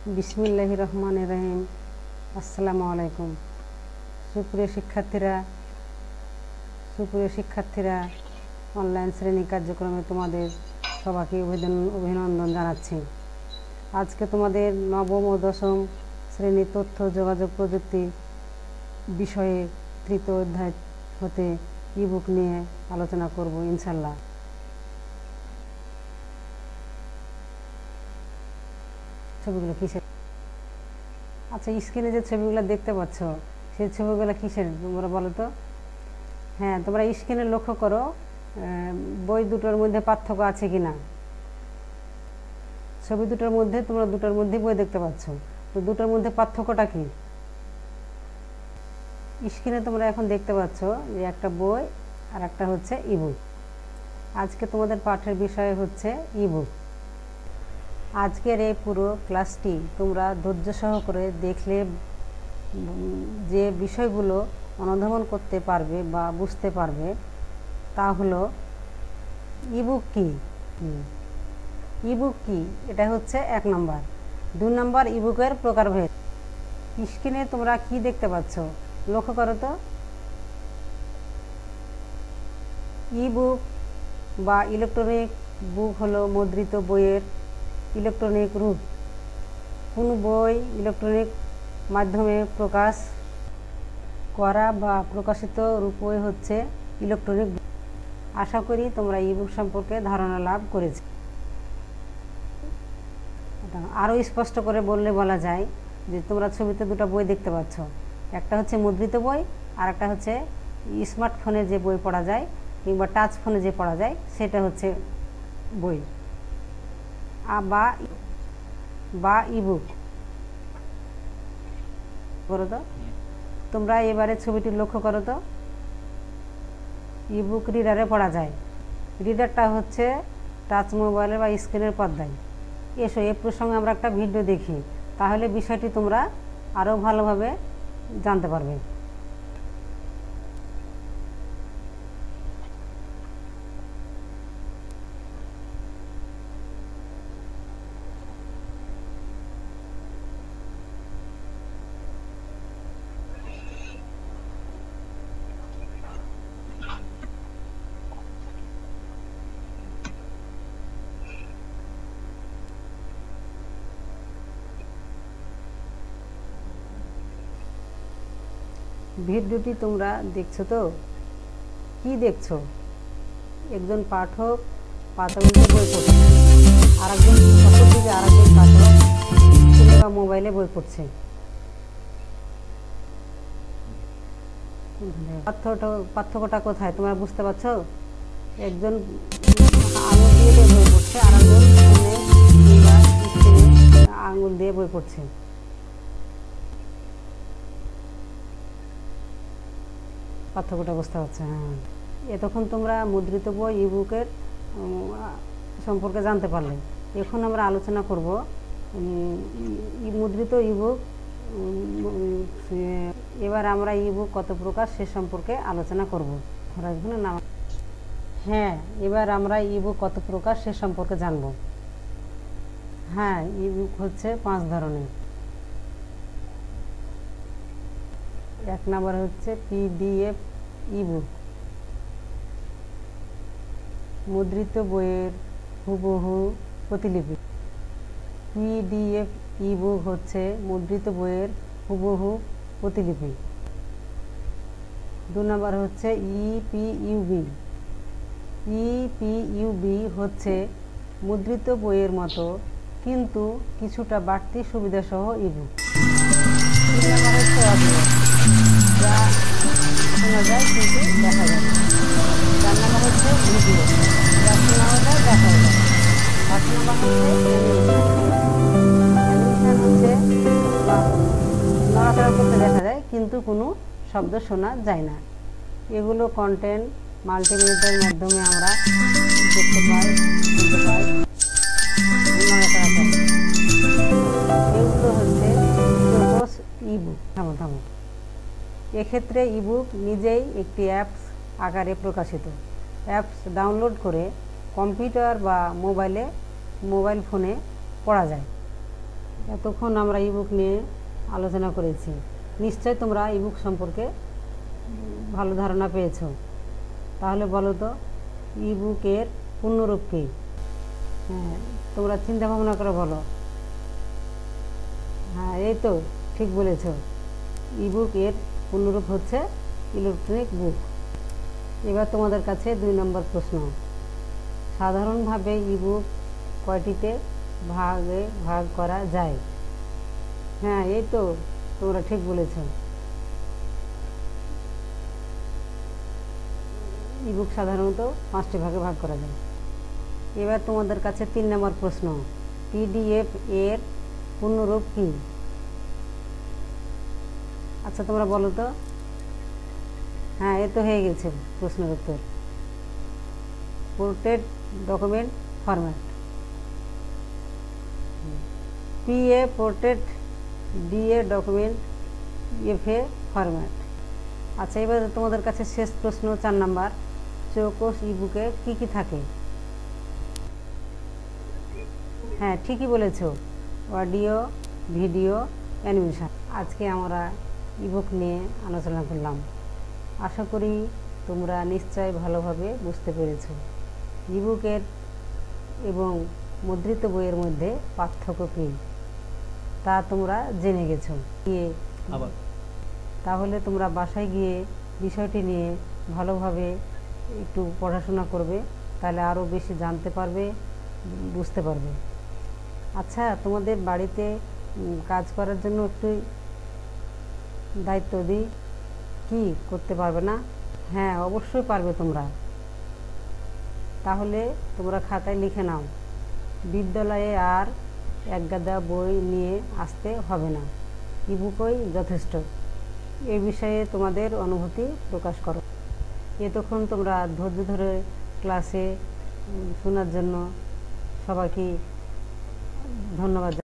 বিসমিল্লাহির রহমানির রহিম। আসসালামু আলাইকুম। সুপ্রিয় শিক্ষার্থীরা, অনলাইন শ্রেণী কার্যক্রমে তোমাদের সবাইকে অভিনন্দন জানাচ্ছি। আজকে তোমাদের নবম ও দশম শ্রেণী তথ্য যোগাযোগ প্রযুক্তি বিষয়ে তৃতীয় অধ্যায় হতে ইবুক নিয়ে আলোচনা করব ইনশাল্লাহ। ছবিগুলো কিসের? আচ্ছা, স্ক্রিনে যে ছবিগুলো দেখতে পাচ্ছ সেই ছবিগুলো কিসের তোমরা বলো তো? হ্যাঁ, তোমরা স্ক্রিনে লক্ষ্য করো বই দুটোর মধ্যে পার্থক্য আছে কি না। ছবি দুটোর মধ্যে তোমরা দুটোর মধ্যে বই দেখতে পাচ্ছ, তো দুটোর মধ্যে পার্থক্যটা কি? স্ক্রিনে তোমরা এখন দেখতে পাচ্ছ যে একটা বই আর একটা হচ্ছে ইবুক। আজকে তোমাদের পাঠের বিষয় হচ্ছে ইবুক। আজকের এই পুরো ক্লাসটি তোমরা ধৈর্য সহকারে দেখলে যে বিষয়গুলো অনুধাবন করতে পারবে বা বুঝতে পারবে তা হলো ইবুক কি। ইবুক কি এটা হচ্ছে 1 নম্বর। 2 নম্বর ইবুকের প্রকারভেদ। স্ক্রিনে তোমরা কি দেখতে পাচ্ছ লক্ষ্য করো তো। ইবুক বা ইলেকট্রনিক বুক হলো মুদ্রিত বইয়ের ইলেকট্রনিক রূপ। কোনো বই ইলেকট্রনিক মাধ্যমে প্রকাশ করা বা প্রকাশিত রূপই হচ্ছে ইলেকট্রনিক। আশা করি তোমরা ইবুক সম্পর্কে ধারণা লাভ করেছ। আরও স্পষ্ট করে বলা যায় যে তোমরা ছবিতে দুটো বই দেখতে পাচ্ছ, একটা হচ্ছে মুদ্রিত বই আর একটা হচ্ছে স্মার্টফোনে যে বই পড়া যায় কিংবা টাচ ফোনে যে পড়া যায় সেটা হচ্ছে বই বা ইবুক। করো তো তোমরা এবারে ছবিটি লক্ষ্য করো তো। ইবুক রিডারে পড়া যায়। রিডারটা হচ্ছে টাচ মোবাইলের বা স্ক্রিনের পর্দায়। এসো এ প্রসঙ্গে আমরা একটা ভিডিও দেখি, তাহলে বিষয়টি তোমরা আরও ভালোভাবে জানতে পারবে। ভিডিওটি তোমরা দেখছো তো? কি দেখছো? একজন পাঠক পাতাগুলো বই পড়ছে, আরেকজন অপরদিকে আরেকজন পাঠক কিংবা মোবাইলে বই পড়ছে। পার্থক্যটা কোথায় তোমরা বুঝতে পারছো? একজন আঙুল দিয়ে বই পড়ছে, আরেকজন ফোনে কিংবা স্ক্রিনে আঙুল দিয়ে বই পড়ছে। পার্থক্যটা বুঝতে পারছো? হ্যাঁ, এতক্ষণ তোমরা মুদ্রিত বই ইবুকের সম্পর্কে জানতে পারলে। এখন আমরা আলোচনা করব মুদ্রিত ইবুক। এবার আমরা ইবুক কত প্রকার সে সম্পর্কে আলোচনা করব। হ্যাঁ, এবার আমরা ইবুক কত প্রকার সে সম্পর্কে জানব। হ্যাঁ, ইবুক হচ্ছে 5 ধরনের। 1 নম্বর হচ্ছে পিডিএফ ইবুক, মুদ্রিত বইয়ের হুবহু প্রতিলিপি। পিডিএফ ইবুক হচ্ছে মুদ্রিত বইয়ের হুবহু প্রতিলিপি। 2 নম্বর হচ্ছে ইপিইউবি। ইপিইউবি হচ্ছে মুদ্রিত বইয়ের মতো কিন্তু কিছুটা বাড়তি সুবিধা সহ ইবুক। 3 নম্বর হচ্ছে অডিও, যা শোনা যায় কিন্তু দেখা যায়। 4 নম্বর হচ্ছে ভিডিও, যা শোনাও যায় দেখাও যায়। 5 নম্বর হচ্ছে অ্যানিমেশন হচ্ছে নড়াচড়া করতে দেখা যায় কিন্তু কোনো শব্দ শোনা যায় না। এগুলো কন্টেন্ট মাল্টিমিডিয়ার মাধ্যমে আমরা দেখতে পাই, শুনতে পাই, নড়াচড়া করে। এগুলো হচ্ছে ইবুক। এক্ষেত্রে ইবুক নিজেই একটি অ্যাপস আকারে প্রকাশিত। অ্যাপস ডাউনলোড করে কম্পিউটার বা মোবাইল ফোনে পড়া যায়। এতক্ষণ আমরা ইবুক নিয়ে আলোচনা করেছি। নিশ্চয় তোমরা ইবুক সম্পর্কে ভালো ধারণা পেয়েছো। তাহলে বলো তো ইবুকের পূর্ণরূপ কী? হ্যাঁ, তোমরা চিন্তা ভাবনা করে বলো। হ্যাঁ, এই তো ঠিক বলেছ। ইবুক এর পূর্ণরূপ হচ্ছে ইলেকট্রনিক বুক। এবার তোমাদের কাছে 2 নম্বর প্রশ্ন। সাধারণভাবে ইবুক কয়টিতে ভাগে ভাগ করা যায়? হ্যাঁ, এই তো তোমরা ঠিক বলেছ। ইবুক সাধারণত 5টি ভাগে ভাগ করা যায়। এবার তোমাদের কাছে 3 নম্বর প্রশ্ন। পিডিএফ এর পূর্ণরূপ কী? আচ্ছা, তোমরা বলো তো। হ্যাঁ, এ তো হয়ে গেছে প্রশ্নের উত্তর। Portable document format. পিএ পোর্টেড, ডিএ ডকুমেন্ট, এফএ ফরম্যাট। আচ্ছা, এবার তোমাদের কাছে শেষ প্রশ্ন 4 নাম্বার। চৌকস ইবুকে কী কী থাকে? হ্যাঁ, ঠিকই বলেছ। Audio, video, animation. আজকে আমরা ইবুক নিয়ে আলোচনা করলাম। আশা করি তোমরা নিশ্চয় ভালোভাবে বুঝতে পেরেছ ইবুকের এবং মুদ্রিত বইয়ের মধ্যে পার্থক্য কী তা তোমরা জেনে গেছো। তাহলে তোমরা বাসায় গিয়ে বিষয়টি নিয়ে ভালোভাবে একটু পড়াশোনা করবে, তাহলে আরও বেশি জানতে পারবে, বুঝতে পারবে। আচ্ছা, তোমাদের বাড়িতে কাজ করার জন্য একটু দায়িত্ব দিই, কি করতে পারবে না? হ্যাঁ, অবশ্যই পারবে তোমরা। তাহলে তোমরা খাতায় লিখে নাও, বিদ্যালয়ে আর এক গাদা বই নিয়ে আসতে হবে না, ইবুকই যথেষ্ট। এ বিষয়ে তোমাদের অনুভূতি প্রকাশ করো। এতক্ষণ তোমরা ধৈর্য ধরে ক্লাসে শোনার জন্য সবাইকে ধন্যবাদ।